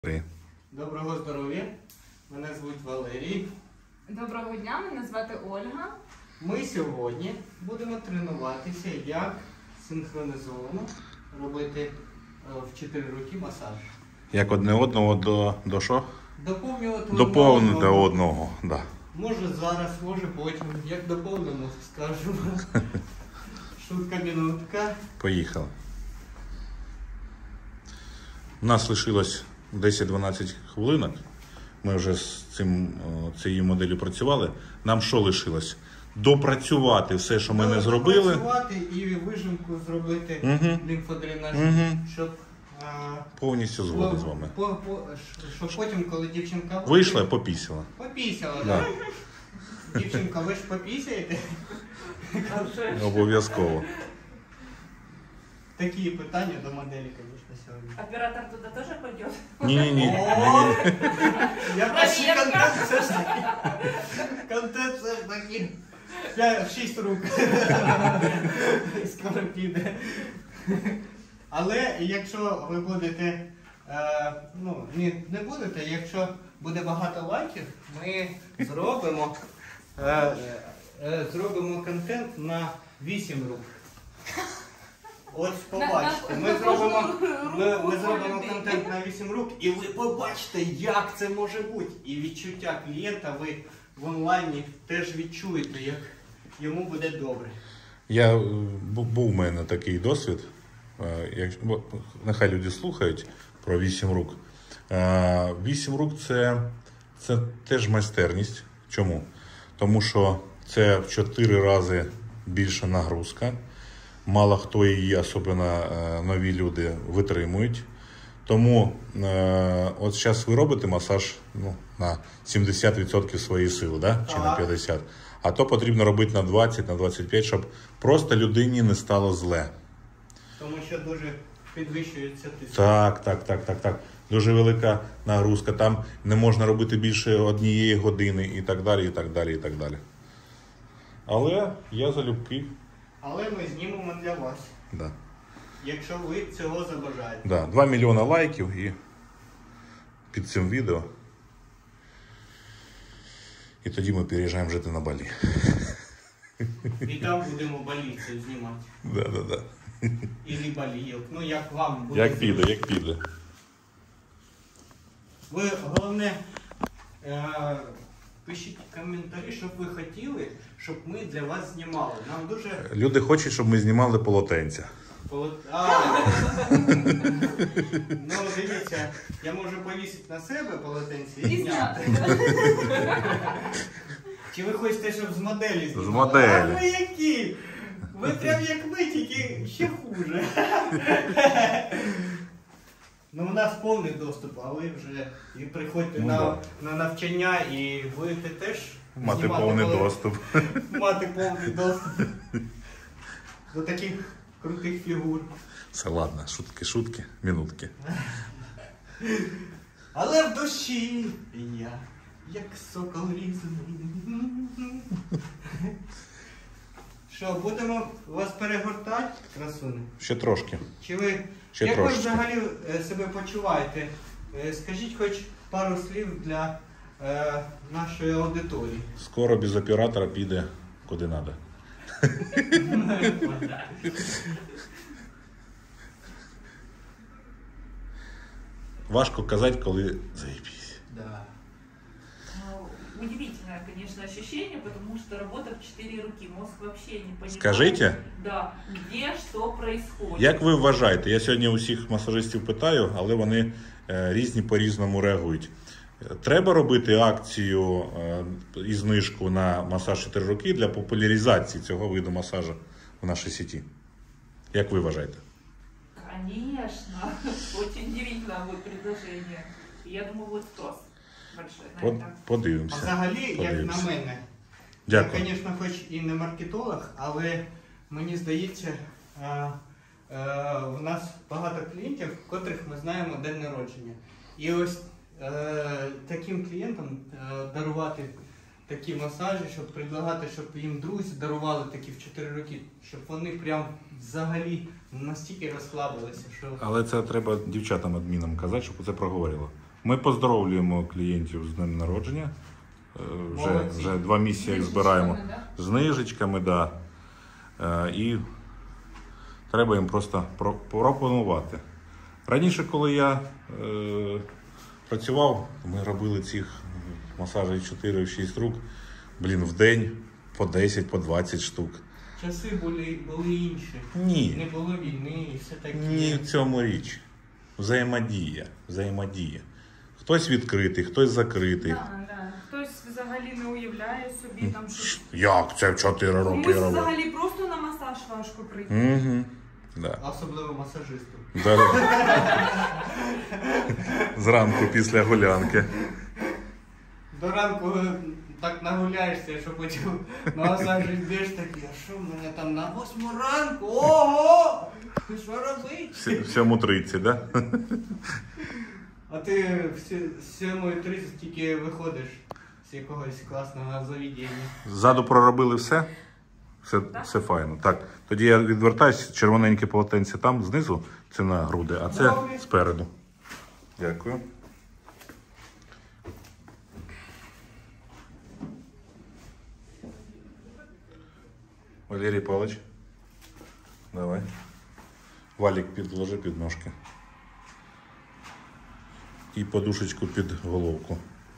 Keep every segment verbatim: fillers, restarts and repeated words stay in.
Привіт. Доброго здоров'я, мене звуть Валерій. Доброго дня, мене звати Ольга. Ми сьогодні будемо тренуватися, як синхронізовано робити в чотири руки масаж. Як одне одного до, до що? Доповнювати Доповнити одного. одного, да. Може зараз, може потім. Як доповнимо, скажу. Шутка-мінутка. Поїхали. У нас лишилось десять-дванадцять хвилинок. Ми вже з цим, цією моделлю працювали. Нам що лишилось? Допрацювати все, що ми не зробили. Допрацювати і вижимку зробити Угу. лімфодренаж, Угу. щоб... А, Повністю згоден з вами. По, по, щоб потім, коли дівчинка Вийшла, попісила. Попісяла, Да. так? Дівчинка, ви ж попісяєте? Обов'язково. Такі питання до моделі, звісно, сьогодні. Оператор туда тоже пойдет? Ні-ні-ні. О! Я бачу, Проверка. контент все ж таки. Контент все ж таки. В шість рук. Скоро піде. Але якщо ви будете, е, ну, не, не будете, якщо буде багато лайків, ми зробимо, е, е, зробимо контент на вісім рук. Ось побачите, ми зробимо, ми, ми зробимо контент на вісім рук і ви побачите, як це може бути. І відчуття клієнта ви в онлайні теж відчуєте, як йому буде добре. Я, був у мене такий досвід. Як, нехай люди слухають про вісім рук. Вісім рук це, це теж майстерність. Чому? Тому що це в чотири рази більша нагрузка. Мало хто її, особливо нові люди, витримують. Тому от зараз ви робите масаж ну, на сімдесят відсотків своєї сили, да? Чи на п'ятдесят відсотків. А то потрібно робити на двадцять, на двадцять п'ять, щоб просто людині не стало зле. Тому що дуже підвищується тиск. Так, так, так, так, так. Дуже велика нагрузка. Там не можна робити більше однієї години і так далі, і так далі, і так далі. Але я залюбки. Але ми знімемо для вас, Да. якщо ви цього забажаєте. Да. Два мільйона лайків і під цим відео. І тоді ми переїжджаємо жити на Балі. І там будемо балійців знімати. Да, да, да. Ілі балійок. Ну як вам буде. Як піде, як піде. Ви головне е- пишіть коментарі, щоб ви хотіли, щоб ми для вас знімали. Нам дуже... Люди хочуть, щоб ми знімали полотенця. Поло- А! Ну дивіться, я можу повісити на себе полотенці і зняти. Чи ви хочете, щоб з моделі знімали? З моделі. А ви які? Ви прям як ми, тільки ще хуже. Ну у нас повний доступ, а ви вже і приходьте Ну, на, да. на навчання і будете теж Мати знімати повний поле- доступ. Мати повний доступ до таких крутих фігур. Все, ладно, шутки, шутки, минутки. Але в душі я, як сокол різаний. Що, будемо вас перегортати, красуни? Ще трошки. Чи ви, Ще як трошечки. ви взагалі е, себе почуваєте? Е, Скажіть хоч пару слів для е, нашої аудиторії. Скоро без оператора піде куди треба. Важко казати, коли заєбісь. Да. Ну, удивительное, конечно, ощущение, потому что работа в четыре руки. Мозг вообще не понимает. Скажите? Да, где что происходит. Як ви вважаєте? Я сьогодні усіх масажистів питаю, але вони е, різні по-різному реагують. Треба робити акцію е, і знижку на масаж чотири руки для популяризації цього виду масажу в нашій сіті? Як ви вважаєте? Конечно. Очень удивительное будет предложение. И я думаю, будет спрос большой на Под, это. А подивимося. взагалі, як на Подивимося. мене, Дякую. я, звісно, хоч і не маркетолог, але мені здається, е, е, в нас багато клієнтів, котрих ми знаємо день народження. І ось е, таким клієнтам е, дарувати такі масажі, щоб предлагати, щоб їм друзі дарували такі в чотири роки, щоб вони прям взагалі настільки розслабилися, що... Але це треба дівчатам адмінам казати, щоб це проговорило. Ми поздоровлюємо клієнтів з днем народження. Е, Вже, Молодці. вже два місяці як збираємо Знижечками, з знижечками, да. Е, І треба їм просто про- пропонувати. Раніше, коли я е, працював, ми робили цих масажів чотири-шість рук, блін, в день по десять, по двадцять штук. Часи були, були інші. Не Ні, було війни і все таке. ні в цьому річ. Взаємодія, взаємодія. Хтось відкритий, хтось закритий. Да, да. Хтось взагалі не уявляє собі там щось. Як це в чотири роки Комусь робити? взагалі просто на масаж важко прийти. Угу. Да. Особливо масажисту. Да. Зранку після гулянки. До ранку так нагуляєшся, що потім на масажі йдеш такий, а що в мене там на восьму ранку? Ого! Що робити? В сьому тридцять, да? А ти в сі- з сьомої тридцять тільки виходиш з якогось класного заведення. Ззаду проробили все? Все, все файно. Так, тоді я відвертаюсь, червоненьке полотенце там знизу, це на груди, а це Добре. спереду. Дякую. Валерій Павлович, давай. Валік підложи під ножки. І подушечку під головку.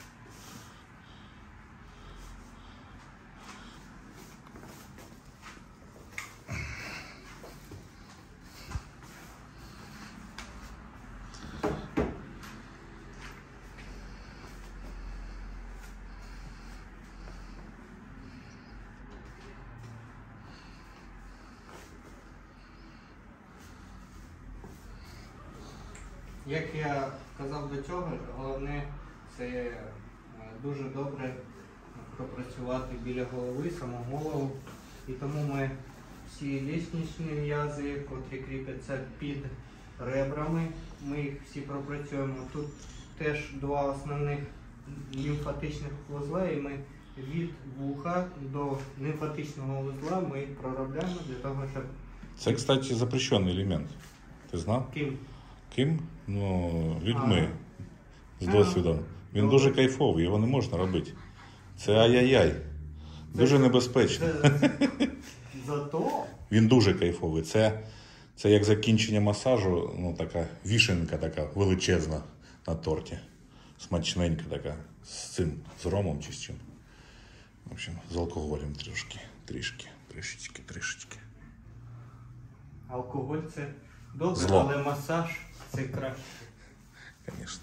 Як я казав до цього, головне це е, дуже добре пропрацювати біля голови, саму голову. І тому ми всі лісничні м'язи, котрі кріпляться під ребрами, ми їх всі пропрацюємо. Тут теж два основних лімфатичних вузла, і ми від вуха до лімфатичного вузла ми проробляємо для того, щоб Це, кстати, запрещений елемент. Ти знав? ким? Ким? Ну, людьми з А. досвідом. Він Добре. дуже кайфовий, його не можна робити. Це ай-яй-яй. Дуже небезпечно. Це- Зато Він дуже кайфовий. Це, це як закінчення масажу, ну така вішенка така величезна на торті. Смачненька така. З цим, з ромом чи з чим. В общем, з алкоголем трішки, трішки, трішечки, трішечки. алкоголь це добре, Зло. але масаж це краще. Звісно.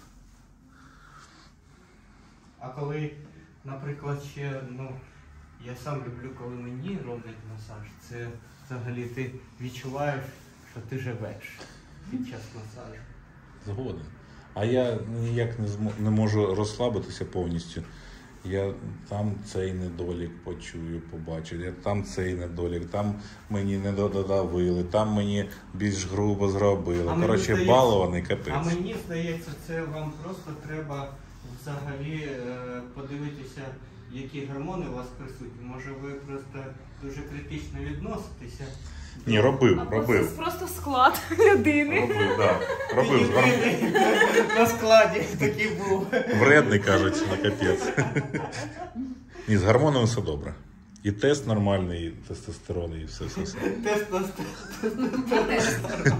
А коли, наприклад, ще, ну, я сам люблю, коли мені роблять масаж, це взагалі ти відчуваєш, що ти живеш під час масажу. Згоден. А я ніяк не, змо, не можу розслабитися повністю. Я там цей недолік почую, побачу, я там цей недолік, там мені не додавили, там мені більш грубо зробили. А мені Коротше, здається- балований капець. А мені здається, це вам просто треба взагалі е, подивитися, які гормони у вас присутні. Може ви просто дуже критично відноситеся. Ні, робив, Або робив. це просто склад людини. Робив, да. Робив. з гормон- На складі такий був. Вредний, кажуть, на капець. Ні, з гормонами все добре. І тест нормальний, і тестостерон, і все, все, все. Тестостерон.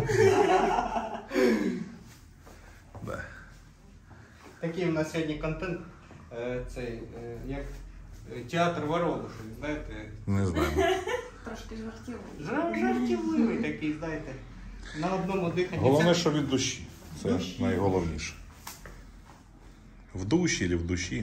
Да. Такий у нас сьогодні контент. е, Цей, е, як е, театр Воробушек, знаєте. Не знаю. Трошки жартівливо. Жар- Жартівливий такий, знаєте. На одному диханні. Головне, Це- що від душі. Це Душі. найголовніше. В душі чи в душі.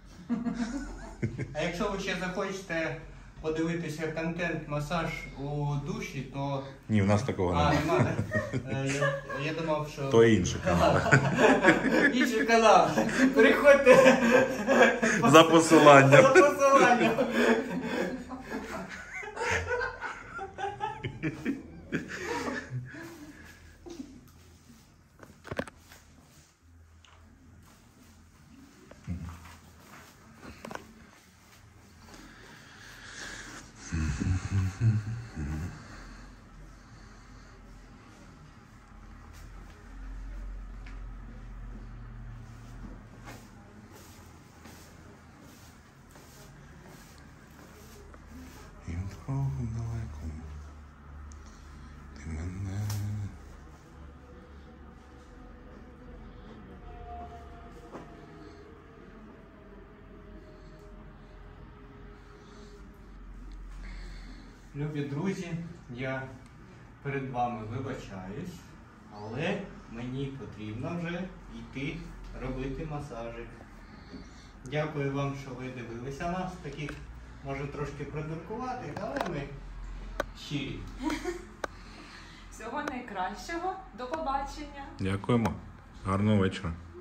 А якщо ви ще захочете подивитися контент масаж у душі, то. Ні, в нас такого А, немає. нема, да? Е, Я, я думав, що. То інший канал. Інший канал. Переходьте За за посиланням. посиланням. любі друзі, я перед вами вибачаюсь, але мені потрібно вже йти робити масажик. Дякую вам, що ви дивилися нас, таких може трошки придуркувати, але ми щирі. Всього найкращого. До побачення. Дякуємо. Гарного вечора.